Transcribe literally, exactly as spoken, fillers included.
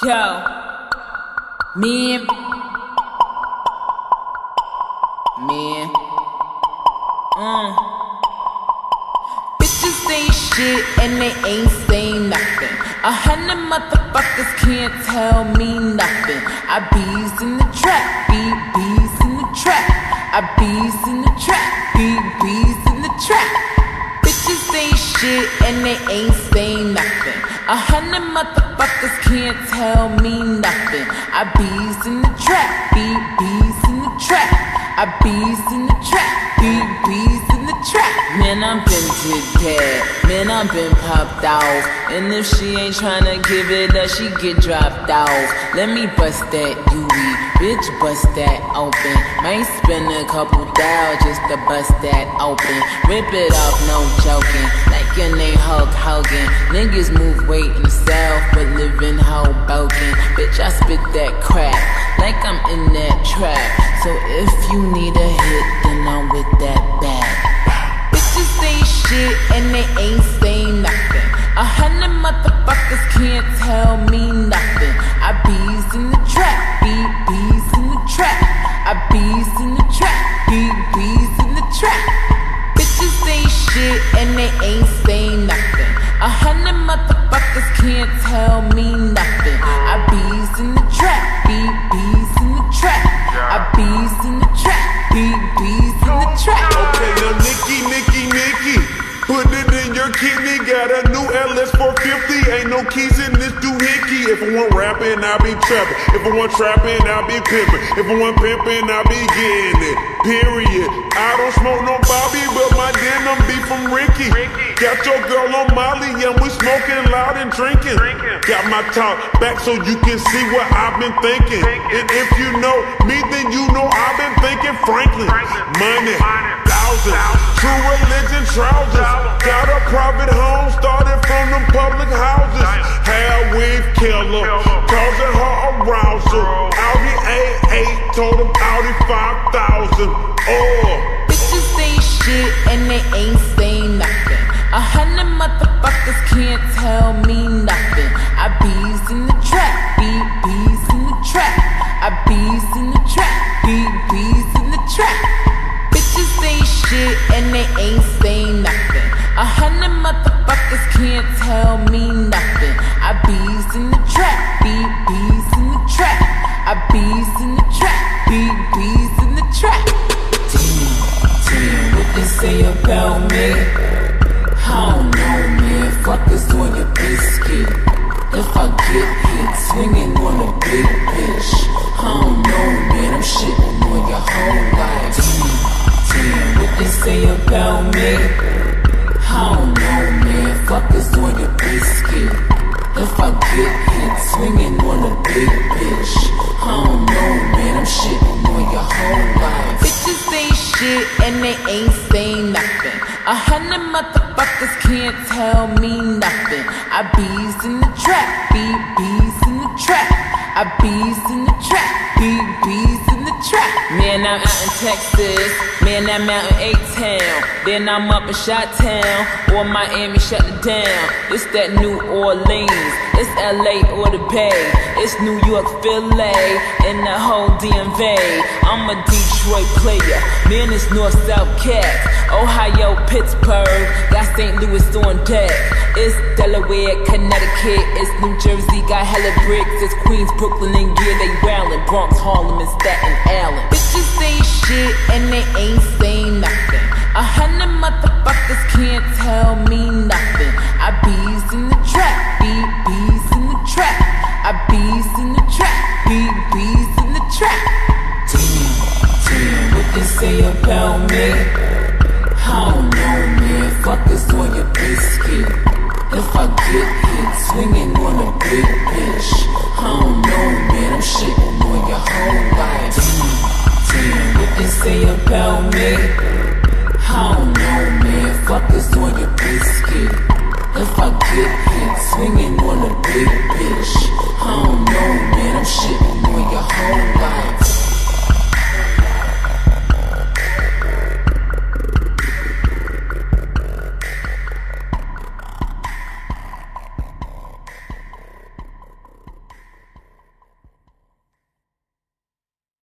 Yo, man, man, uh. Bitches ain't shit and they ain't saying nothing. A hundred motherfuckers can't tell me nothing. I bees in the trap, beat bees in the trap. I bees in the trap, beat bees in the trap. Bitches ain't shit and they ain't saying nothing. A hundred motherfuckers can't tell me nothing. I bees in the trap, beat bees in the trap. I bees in the trap, beat bees in the trap. Man, I'm been to dead. Man, I'm been popped off. And if she ain't tryna give it up, she get dropped off. Let me bust that U E, bitch, bust that open. Might spend a couple thou just to bust that open. Rip it off, no joking. Like your name Hulk Hogan. Niggas move weight in the south, but live in Hoboken. Bitch, I spit that crack like I'm in that trap. So if you need a hit, then I'm with that bag. Bitches ain't shit and they ain't saying nothing. A hundred motherfuckers can't tell me nothing. I bees in the trap, beat bees in the trap. I bees in the trap, beat bees in the trap. Bitches ain't shit and they ain't saying nothing. A hundred motherfuckers can't tell me nothing. I bees in the trap, beat bees in the trap. I bees in the trap, beat bees in the trap. Okay, now Nikki, Nikki, Nikki, put it in your kidney. Got a new L S four fifty. Ain't no keys in this doohickey. If I want rapping, I be trapping. If I want trapping, I be pimping. If I want pimping, I be getting it. Period. I don't smoke no Bobby, but my denim be from Ricky. Got your girl on Molly, and we smoking loud and drinking. Got my top back so you can see what I've been thinking. And if you know me, then you know I've been thinking Franklin. Money, thousands, true religion trousers. Got a private home, started from them public houses. Hair weave killer, causing her arousal. Audi A eight, told him Audi five thousand. Oh, bitches ain't shit and they ain't saying nothing. A hundred motherfuckers can't tell me nothing. I bees in the trap, beat bees in the trap. I bees in the trap, beat bees in the trap. Bitches ain't shit and they ain't saying nothing. A hundred motherfuckers can't tell me nothing. I bees in the trap, beat bees in the trap. I bees in the trap, beat bees in the trap. Damn, damn, what they say about me? I don't know, man. Fuckers doing your biscuit. If I get hit, swinging on a big bitch. I don't know, man. I'm shitting on your whole life. Damn, damn, what they say about me? I don't know, man. Fuckers doing your biscuit. If I get hit, swinging on a big bitch. I don't know, man. I'm shitting on your whole life. Bitches ain't shit and they ain't saying nothing. A hundred motherfuckers can't tell me nothing. I bees in the trap, beat bees in the trap. I bees in the trap, beat bees in the trap. Man, I'm out in Texas. Man, I'm out in A-Town. Then I'm up in Chi-Town or Miami, shut it down. It's that New Orleans. It's L A or the Bay. It's New York, Philly, and the whole D M V. I'm a Detroit player. Man, it's North-South Cats. Ohio, Pittsburgh, got Saint Louis on deck. It's Delaware, Connecticut, it's New Jersey, got hella bricks. It's Queens, Brooklyn, and yeah, they wildin'. Bronx, Harlem, and Staten Island. Bitches ain't shit and they ain't saying nothing. A hundred motherfuckers can't tell me nothing. I bees in the trap, beat bees in the trap. I bees in the trap, beat bees in the trap. Damn, damn, what they say about me? I don't know, man. Fuckers doing your biscuit. If I get hit, swinging on a big bitch. I don't know, man. I'm shitting on your whole life. Damn, damn, what they say about me? I don't know, man. Fuckers doing your biscuit.